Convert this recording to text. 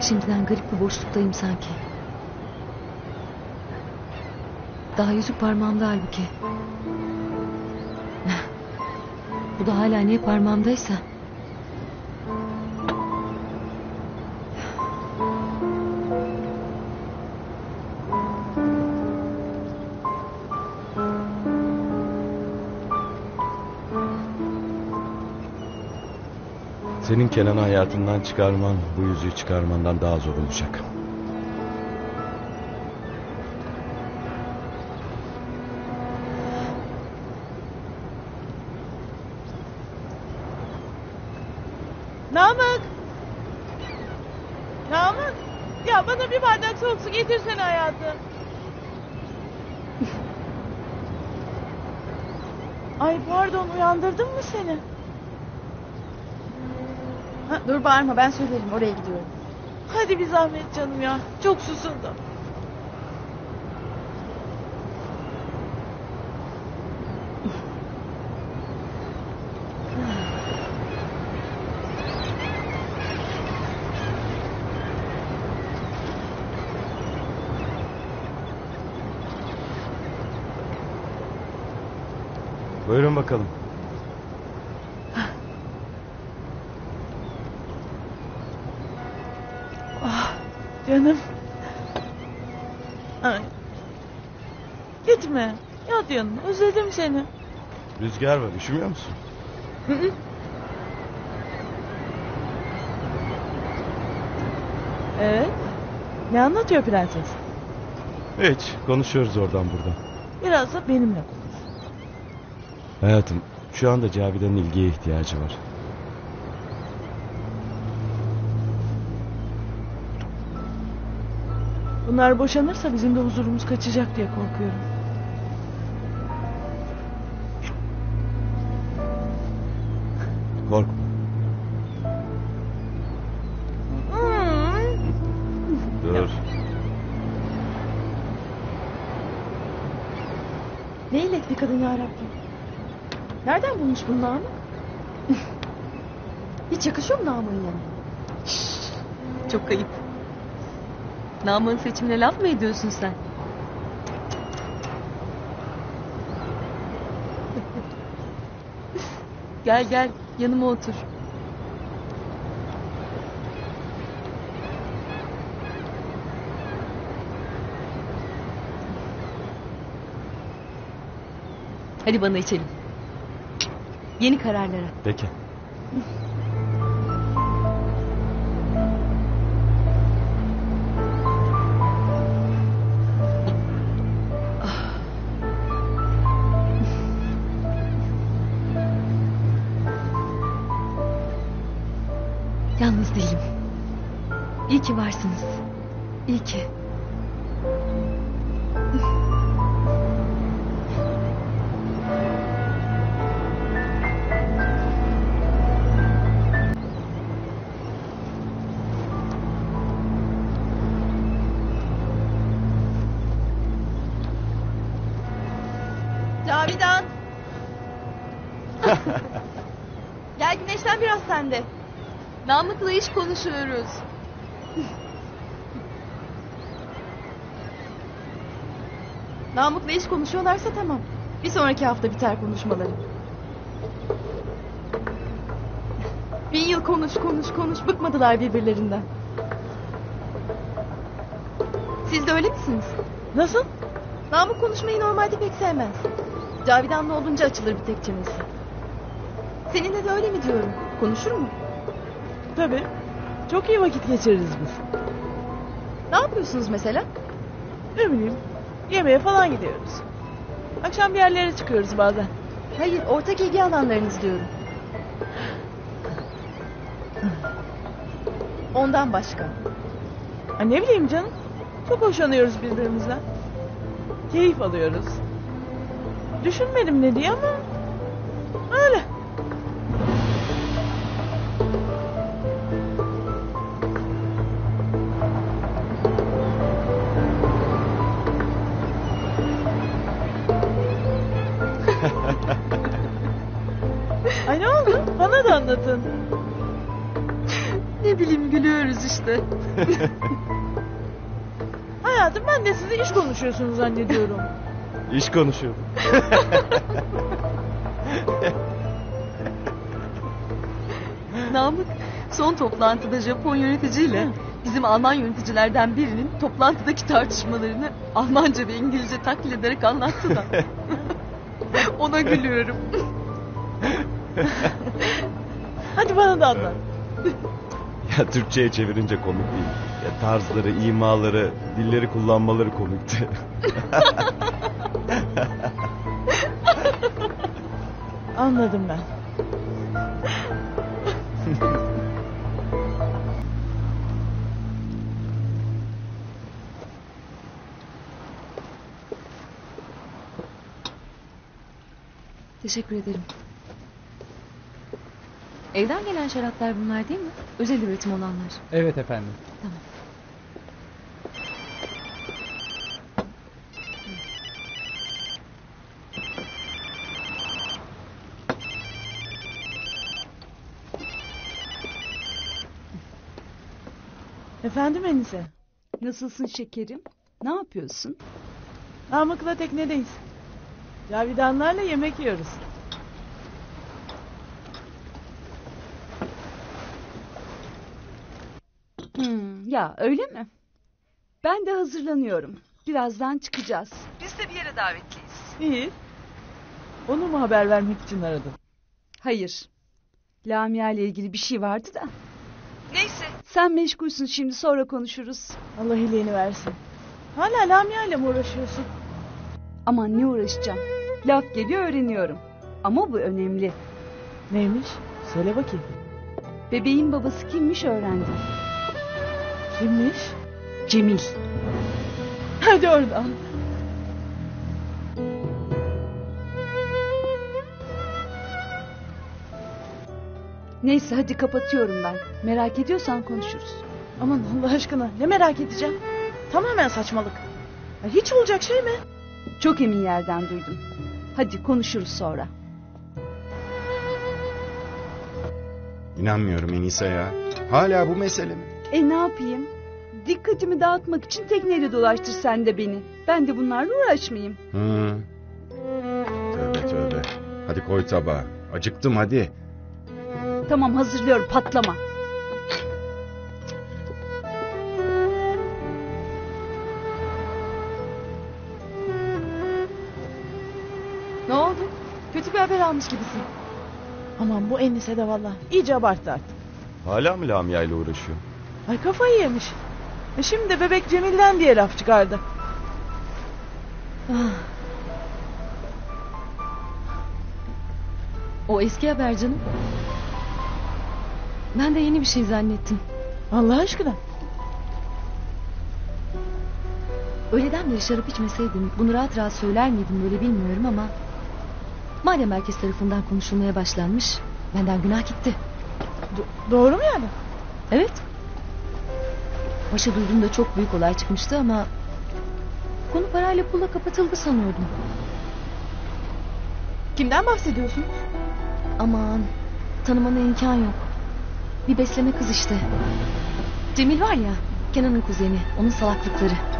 Şimdiden garip bir boşluktayım sanki. Daha yüzük parmağımda halbuki. Bu da hala niye parmağımdaysa. Senin Kenan'ı hayatından çıkarman, bu yüzüğü çıkarmandan daha zor olacak. Namık! Namık! Ya bana bir bardak soğuk su getirsene hayatım. Ay pardon, uyandırdım mı seni? Ha, dur bağırma, ben söylerim, oraya gidiyorum. Hadi bir zahmet canım ya. Çok susundum. Buyurun bakalım. Canım. Ay. Gitme. Yat yanına. Özledim seni. Rüzgar var, üşümüyor musun? Evet. Ne anlatıyor prenses? Hiç, konuşuyoruz oradan buradan. Biraz da benimle konuş. Hayatım, şu anda Cavidan'ın ilgiye ihtiyacı var. Bunlar boşanırsa bizim de huzurumuz kaçacak diye korkuyorum. Korkma. Dur. Ne illet bir kadın yarabbim. Nereden bulmuş bunu Namık? Hiç yakışıyor mu Namık'ın yanına? Çok ayıp. Namık'ın seçimine laf mı ediyorsun sen? Gel gel, yanıma otur. Hadi bana içelim. Yeni kararlara. Peki. Yalnız değilim. İyi ki varsınız. İyi ki. Cavidan! Gel güneşlen biraz sen de. Namık'la iş konuşuyoruz. Namık'la iş konuşuyorlarsa tamam. Bir sonraki hafta biter konuşmaları. 1000 yıl konuş bıkmadılar birbirlerinden. Siz de öyle misiniz? Nasıl? Namık konuşmayı normalde pek sevmez. Cavidan'la olunca açılır bir tek çenesi. Seninle de öyle mi diyorum? Konuşur mu? Tabii. Çok iyi vakit geçiririz biz. Ne yapıyorsunuz mesela? Ne bileyim. Yemeğe falan gidiyoruz. Akşam bir yerlere çıkıyoruz bazen. Hayır, ortak ilgi alanlarınız diyorum. Ondan başka. Ha, ne bileyim canım. Çok hoşlanıyoruz birbirimizden. Keyif alıyoruz. Düşünmedim ne diye ama öyle. Ay ne oldu? Bana da anlatın. Ne bileyim gülüyoruz işte. Hayatım ben de sizi iş konuşuyorsunuz zannediyorum. İş konuşuyorduk. Namık son toplantıda Japon yöneticiyle bizim Alman yöneticilerden birinin toplantıdaki tartışmalarını Almanca ve İngilizce taklit ederek anlattı da. Ona gülüyorum. Hadi bana da anlat. Ya Türkçe'ye çevirince komik değil. Ya tarzları, imaları, dilleri kullanmaları komikti. Anladım ben. Teşekkür ederim. Evden gelen şaraplar bunlar değil mi? Özel üretim olanlar. Evet efendim. Tamam. Efendim Enise. Nasılsın şekerim? Ne yapıyorsun? Namık'la teknedeyiz. Cavidanlarla yemek yiyoruz. Ya öyle mi? Ben de hazırlanıyorum. Birazdan çıkacağız. Biz de bir yere davetliyiz. İyi. Onu mu haber vermek için aradın? Hayır. Lamia ile ilgili bir şey vardı da. Neyse. Sen meşgulsün şimdi, sonra konuşuruz. Allah iyiliğini versin. Hala Lamia ile mi uğraşıyorsun? Aman ne uğraşacağım. Laf geliyor öğreniyorum. Ama bu önemli. Neymiş? Söyle bakayım. Bebeğin babası kimmiş öğrendim. Kimmiş? Cemil. Hadi oradan. Neyse hadi kapatıyorum ben. Merak ediyorsan konuşuruz. Aman Allah aşkına ne merak edeceğim. Tamamen saçmalık. Ya hiç olacak şey mi? Çok emin yerden duydum. Hadi konuşuruz sonra. İnanmıyorum Enise ya. Hala bu mesele mi? Ne yapayım? Dikkatimi dağıtmak için tekneyle dolaştır sen de beni. Ben de bunlarla uğraşmayayım. Hı. Tövbe tövbe. Hadi koy tabağa. Acıktım hadi. Tamam hazırlıyorum, patlama. Ne oldu? Kötü bir haber almış gibisin. Aman bu Enise de valla iyice abarttı artık. Hala mı Lamia ile uğraşıyor? Ay kafayı yemiş. Şimdi de bebek Cemil'den diye laf çıkardı. O eski haber canım. Ben de yeni bir şey zannettim. Allah aşkına. Öğleden beri şarap içmeseydim bunu rahat rahat söyler miydim böyle bilmiyorum ama... Madem herkes tarafından konuşulmaya başlanmış, benden günah gitti. Doğru mu yani? Evet. Başa duyduğumda çok büyük olay çıkmıştı ama... Konu parayla pulla kapatıldı sanıyordum. Kimden bahsediyorsunuz? Aman, tanımana imkan yok. Bir besleme kız işte. Cemil var ya, Kenan'ın kuzeni, onun salaklıkları.